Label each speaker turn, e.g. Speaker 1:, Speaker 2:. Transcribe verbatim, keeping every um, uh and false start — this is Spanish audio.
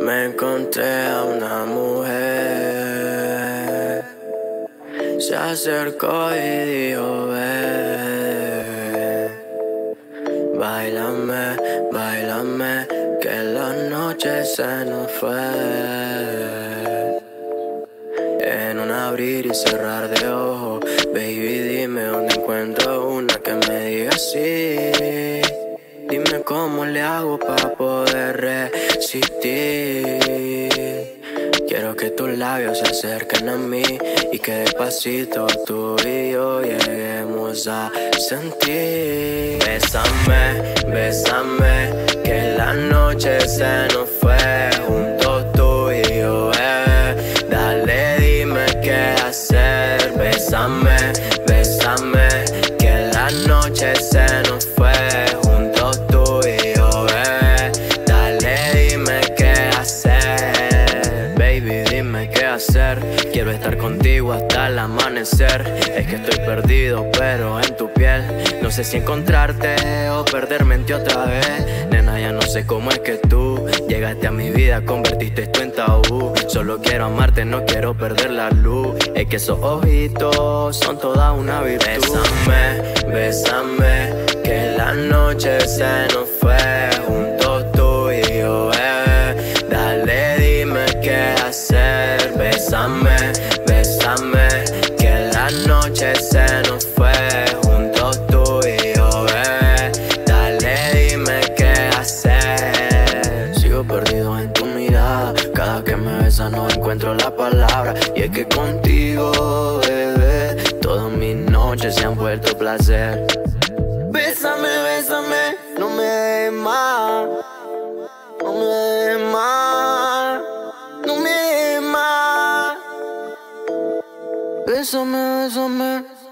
Speaker 1: Me encontré a una mujer, se acercó y dijo: ven, báilame, báilame, que la noche se nos fue. En un abrir y cerrar de ojos, baby, dime dónde encuentro una que me diga sí. Dime cómo le hago para poder resistir. Quiero que tus labios se acerquen a mí y que despacito tú y yo lleguemos a sentir. Bésame, bésame, que la noche se nos fue. Juntos tú y yo, bebé. Dale, dime qué hacer. Bésame, bésame, que la noche se nos fue. Quiero estar contigo hasta el amanecer. Es que estoy perdido pero en tu piel. No sé si encontrarte o perderme en ti otra vez. Nena, ya no sé cómo es que tú llegaste a mi vida, convertiste esto en tabú. Solo quiero amarte, no quiero perder la luz. Es que esos ojitos son toda una virtud. Bésame, bésame, que la noche se nos fue. Juntos tú y yo, bebé. Dale, dime qué hacer. Bésame, bésame, que la noche se nos fue. Juntos tú y yo, bebé. Dale, dime qué hacer. Sigo perdido en tu mirada. Cada que me besas no encuentro la palabra. Y es que contigo, bebé, todas mis noches se han vuelto placer. Bésame, bésame, no me dejes más. No me dejes más. No me dejes más. Bésame, bésame.